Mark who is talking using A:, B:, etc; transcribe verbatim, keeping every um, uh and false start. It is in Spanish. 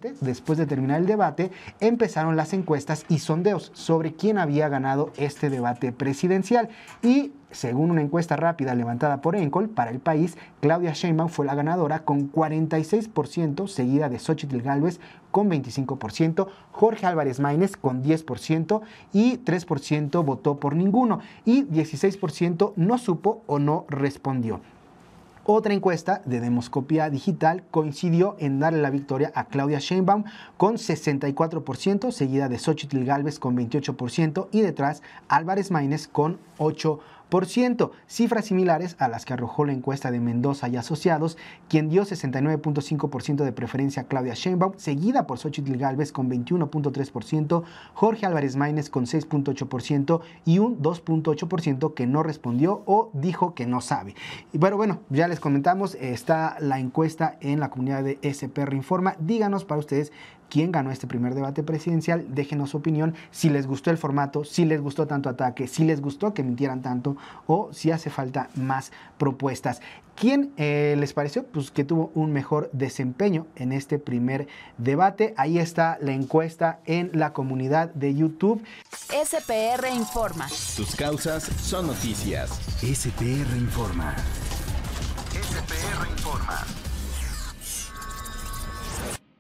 A: Después de terminar el debate, empezaron las encuestas y sondeos sobre quién había ganado este debate presidencial. Y según una encuesta rápida levantada por Encol para El País, Claudia Sheinbaum fue la ganadora con cuarenta y seis por ciento, seguida de Xóchitl Gálvez con veinticinco por ciento, Jorge Álvarez Maínez con diez por ciento y tres por ciento votó por ninguno y dieciséis por ciento no supo o no respondió. Otra encuesta de Demoscopia Digital coincidió en darle la victoria a Claudia Sheinbaum con sesenta y cuatro por ciento, seguida de Xóchitl Gálvez con veintiocho por ciento y detrás Álvarez Maínez con ocho por ciento. Cifras similares a las que arrojó la encuesta de Mendoza y Asociados, quien dio sesenta y nueve punto cinco por ciento de preferencia a Claudia Sheinbaum, seguida por Xóchitl Gálvez con veintiuno punto tres por ciento, Jorge Álvarez Maínez con seis punto ocho por ciento y un dos punto ocho por ciento que no respondió o dijo que no sabe. Y bueno, bueno, ya les comentamos, está la encuesta en la comunidad de S P R Informa. Díganos para ustedes quién ganó este primer debate presidencial, déjenos su opinión, si les gustó el formato, si les gustó tanto ataque, si les gustó que mintieran tanto o si hace falta más propuestas. ¿Quién eh, les pareció pues, que tuvo un mejor desempeño en este primer debate? Ahí está la encuesta en la comunidad de YouTube.
B: S P R Informa.
C: Tus causas son noticias.
D: S P R Informa.
C: S P R Informa.